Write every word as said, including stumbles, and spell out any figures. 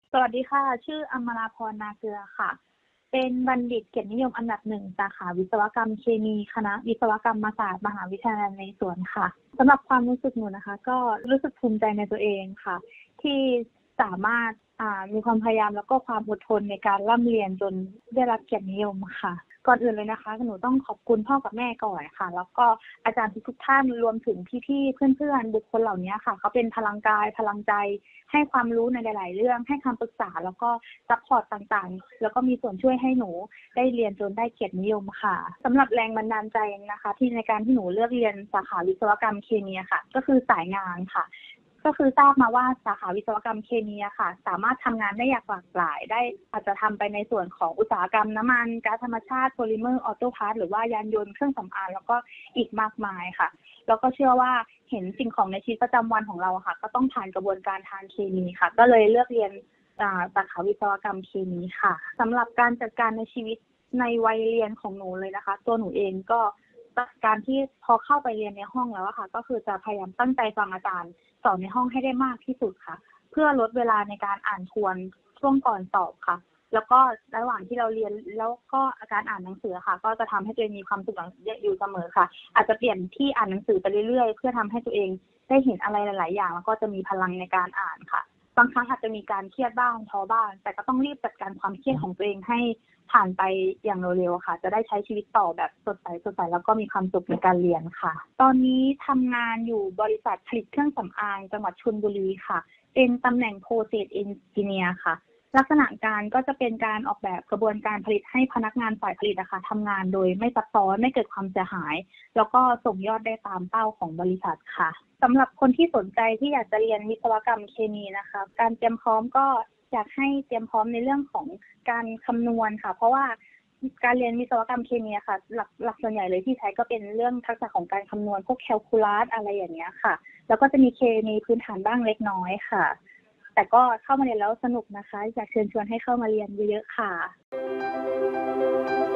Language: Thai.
สวัสดีค่ะ ชื่ออมราพร นาเกลือค่ะ เป็นบัณฑิตเกียรตินิยมอันดับ หนึ่ง สาขาวิศวกรรมเคมี คณะวิศวกรรมศาสตร์ มหาวิทยาลัยนเรศวรค่ะ สำหรับความรู้สึกหนูนะคะ ก็รู้สึกภูมิใจในตัวเองค่ะ ที่สามารถ อ่า มีความพยายามแล้วก็ความอดทนในการร่ำเรียนจนได้รับเกียรตินิยมค่ะ ก่อนอื่นเลยนะคะ หนูต้องขอบคุณพ่อกับแม่ก่อนค่ะ แล้วก็อาจารย์ทุกๆท่าน รวมถึงพี่ๆ เพื่อนๆ บุคคลเหล่านี้ค่ะ เขาเป็นพลังกาย พลังใจ ให้ความรู้ในหลาย ๆ เรื่อง ให้คำปรึกษา แล้วก็ซัปพอร์ตต่างๆ แล้วก็มีส่วนช่วยให้หนูได้เรียนจนได้เกียรตินิยมค่ะ สำหรับแรงบันดาลใจนะคะ ที่ในการที่หนูเลือกเรียนสาขาวิศวกรรมเคมีอะค่ะ ก็คือสายงานค่ะ ก็คือทราบมาว่าสาขาวิศวกรรมเคมีอะค่ะ สามารถทำงานได้อย่างหลากหลาย ได้ อาจจะทำไปในส่วนของอุตสาหกรรมน้ำมัน ก๊าซธรรมชาติ โพลิเมอร์ ออโตพาร์ต หรือว่ายานยนต์ เครื่องสำอาง แล้วก็อีกมากมายค่ะ แล้วก็เชื่อว่าเห็นสิ่งของในชีวิตประจำวันของเราอะค่ะ ก็ต้องผ่านกระบวนการทางเคมีค่ะ ก็เลยเลือกเรียน อ่า สาขาวิศวกรรมเคมีค่ะ สำหรับการจัดการในชีวิตในวัยเรียนของหนูเลยนะคะ ตัวหนูเองก็จากการที่พอเข้าไปเรียนในห้องแล้วอะค่ะ ก็คือจะพยายามตั้งใจฟังอาจารย์สอนในห้องให้ได้มากที่สุดค่ะ เพื่อลดเวลาในการอ่านทวนช่วงก่อนสอบค่ะ แล้วก็ระหว่างที่เราเรียน แล้วก็การอ่านหนังสือค่ะ ก็จะทำให้ตัวเองมีความสุขอยู่เสมอค่ะ อาจจะเปลี่ยนที่อ่านหนังสือไปเรื่อย ๆ เพื่อทำให้ตัวเองได้เห็นอะไรหลาย ๆ อย่าง แล้วก็จะมีพลังในการอ่านค่ะ บางครั้งอาจจะมีการเครียดบ้าง ท้อบ้าง แต่ก็ต้องรีบจัดการความเครียดของตัวเองให้ผ่านไปอย่างเร็ว ๆ ค่ะ จะได้ใช้ชีวิตต่อแบบสดใส ๆ แล้วก็มีความสุขในการเรียนค่ะ ตอนนี้ทำงานอยู่บริษัทผลิตเครื่องสำอางจังหวัดชลบุรีค่ะ เป็นตำแหน่ง Process Engineer ค่ะ ลักษณะการก็จะเป็นการออกแบบกระบวนการผลิตให้พนักงานฝ่ายผลิตอะค่ะทำงานโดยไม่ซับซ้อน ไม่เกิดความเสียหาย แล้วก็ส่งยอดได้ตามเป้าของบริษัทค่ะ สำหรับคนที่สนใจที่อยากจะเรียนวิศวกรรมเคมีนะคะ การเตรียมพร้อมก็อยากให้เตรียมพร้อมในเรื่องของการคำนวณค่ะ เพราะว่าการเรียนวิศวกรรมเคมีอะค่ะ หลัก หลักส่วนใหญ่เลยที่ใช้ก็เป็นเรื่องทักษะของการคำนวณ พวกแคลคูลัส อะไรอย่างเงี้ยค่ะ แล้วก็จะมีเคมีพื้นฐานบ้างเล็กน้อยค่ะ แต่ก็เข้ามาเรียนแล้วสนุกนะคะ อยากเชิญชวนให้เข้ามาเรียนเยอะ ๆ ค่ะ